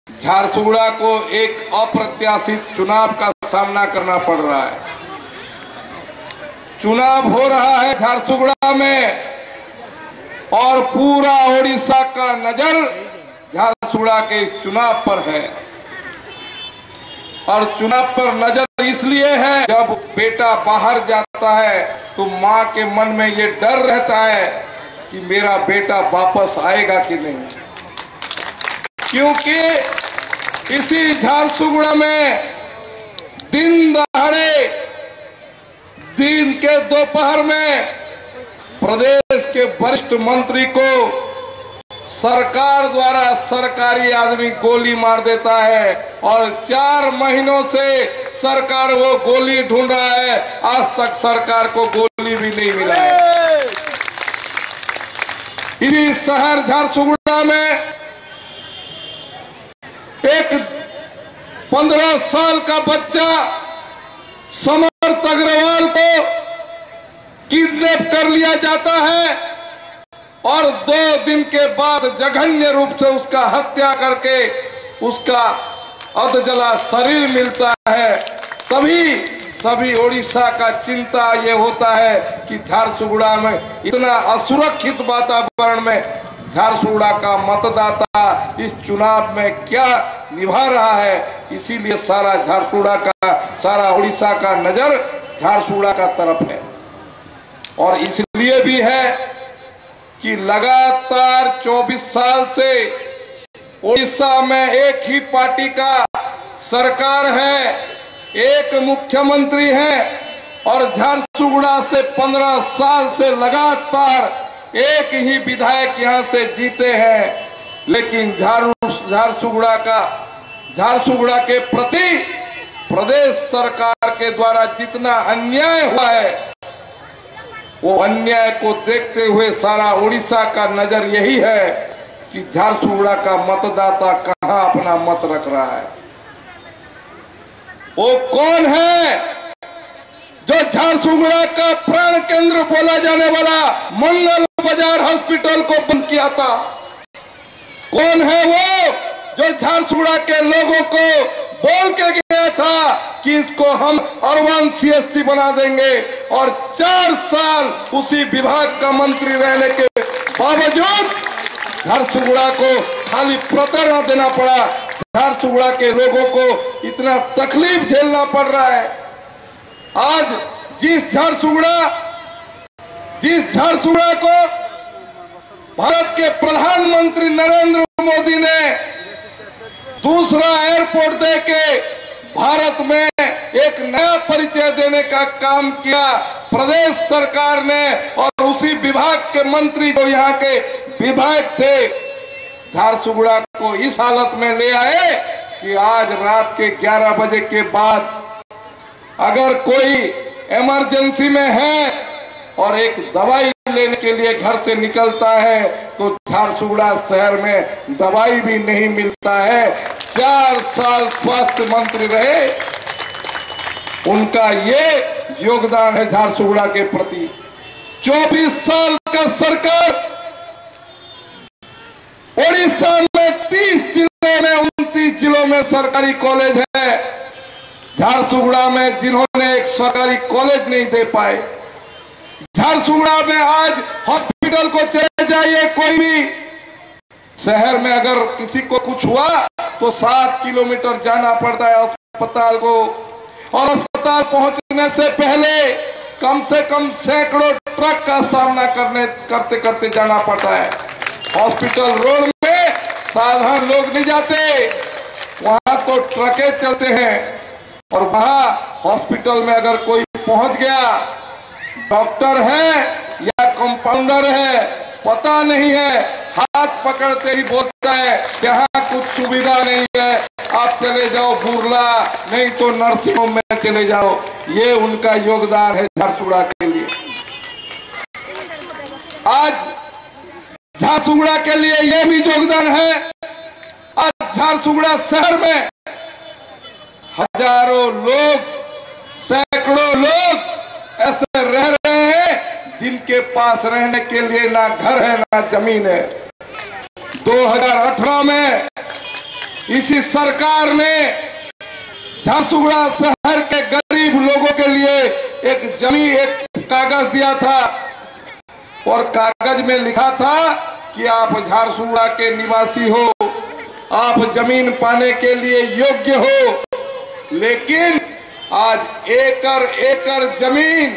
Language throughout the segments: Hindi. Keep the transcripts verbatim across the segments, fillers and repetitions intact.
झारसुगुड़ा को एक अप्रत्याशित चुनाव का सामना करना पड़ रहा है। चुनाव हो रहा है झारसुगुड़ा में और पूरा ओडिशा का नजर झारसुगुड़ा के इस चुनाव पर है। और चुनाव पर नजर इसलिए है, जब बेटा बाहर जाता है तो मां के मन में ये डर रहता है कि मेरा बेटा वापस आएगा कि नहीं, क्योंकि इसी झारसुगुड़ा में दिन दहाड़े दिन के दोपहर में प्रदेश के वरिष्ठ मंत्री को सरकार द्वारा सरकारी आदमी गोली मार देता है और चार महीनों से सरकार वो गोली ढूंढ रहा है, आज तक सरकार को गोली भी नहीं मिला है। इसी शहर झारसुगुड़ा में एक पंद्रह साल का बच्चा समर्थ अग्रवाल को किडनैप कर लिया जाता है और दो दिन के बाद जघन्य रूप से उसका हत्या करके उसका अधजला शरीर मिलता है। तभी सभी ओडिशा का चिंता ये होता है कि झारसुगुड़ा में इतना असुरक्षित वातावरण में झारसुगुड़ा का मतदाता इस चुनाव में क्या निभा रहा है। इसीलिए सारा झारसुगुड़ा का, सारा ओडिशा का नजर झारसुगुड़ा का तरफ है। और इसलिए भी है कि लगातार चौबीस साल से ओडिशा में एक ही पार्टी का सरकार है, एक मुख्यमंत्री है और झारसुगुड़ा से पंद्रह साल से लगातार एक ही विधायक यहां से जीते हैं। लेकिन झारसुगुड़ा का झारसुगुड़ा के प्रति प्रदेश सरकार के द्वारा जितना अन्याय हुआ है, वो अन्याय को देखते हुए सारा ओडिशा का नजर यही है कि झारसुगुड़ा का मतदाता कहां अपना मत रख रहा है। वो कौन है जो झारसुगुड़ा का प्राण केंद्र बोला जाने वाला मंगल बाजार हॉस्पिटल को बंद किया था? कौन है वो जो झारसुगुड़ा के लोगों को बोल के गया था कि इसको हम अर्बन सीएससी बना देंगे, और चार साल उसी विभाग का मंत्री रहने के बावजूद झारसुगुड़ा को खाली प्रताड़ना देना पड़ा। झारसुगुड़ा के लोगों को इतना तकलीफ झेलना पड़ रहा है। आज जिस झारसुगुड़ा जिस झारसुगुड़ा को भारत के प्रधानमंत्री नरेंद्र मोदी ने दूसरा एयरपोर्ट देके भारत में एक नया परिचय देने का काम किया प्रदेश सरकार ने, और उसी विभाग के मंत्री जो यहाँ के विधायक थे, झारसुगुड़ा को इस हालत में ले आए कि आज रात के ग्यारह बजे के बाद अगर कोई इमरजेंसी में है और एक दवाई लेने के लिए घर से निकलता है तो झारसुगुड़ा शहर में दवाई भी नहीं मिलता है। चार साल स्वास्थ्य मंत्री रहे, उनका ये योगदान है झारसुगुड़ा के प्रति। चौबीस साल का सरकार ओडिशा में तीस जिलों में उनतीस जिलों में सरकारी कॉलेज है। झारसुगुड़ा में जिन्होंने एक सरकारी कॉलेज नहीं दे पाए, झारसुगुड़ा में आज हॉस्पिटल को चले जाइए, कोई भी शहर में अगर किसी को कुछ हुआ तो सात किलोमीटर जाना पड़ता है अस्पताल को, और अस्पताल पहुंचने से पहले कम से कम सैकड़ों ट्रक का सामना करने करते करते जाना पड़ता है। हॉस्पिटल रोड में साधारण लोग नहीं जाते, वहां तो ट्रकें चलते हैं। और वहां हॉस्पिटल में अगर कोई पहुंच गया, डॉक्टर है या कंपाउंडर है पता नहीं है, हाथ पकड़ते ही बोलता है यहाँ कुछ सुविधा नहीं है, आप चले जाओ बुरला, नहीं तो नर्सिंग होम में चले जाओ। ये उनका योगदान है झारसुगुड़ा के लिए। आज झारसुगुड़ा के लिए ये भी योगदान है, आज झारसुगुड़ा शहर में हजारों लोग, सैकड़ों लोग ऐसे रह रहे हैं जिनके पास रहने के लिए ना घर है ना जमीन है। दो हज़ार अठारह में इसी सरकार ने झारसुगुड़ा शहर के गरीब लोगों के लिए एक जमीन एक कागज दिया था और कागज में लिखा था कि आप झारसुगुड़ा के निवासी हो, आप जमीन पाने के लिए योग्य हो। लेकिन आज एकड़ एकड़ जमीन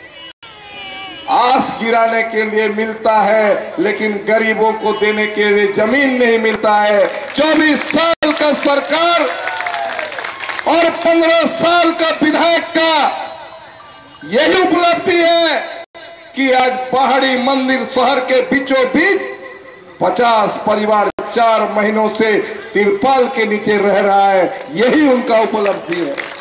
आस गिराने के लिए मिलता है, लेकिन गरीबों को देने के लिए जमीन नहीं मिलता है। चौबीस साल का सरकार और पंद्रह साल का विधायक का यही उपलब्धि है कि आज पहाड़ी मंदिर शहर के बीचों बीच पचास परिवार चार महीनों से तिरपाल के नीचे रह रहा है। यही उनका उपलब्धि है।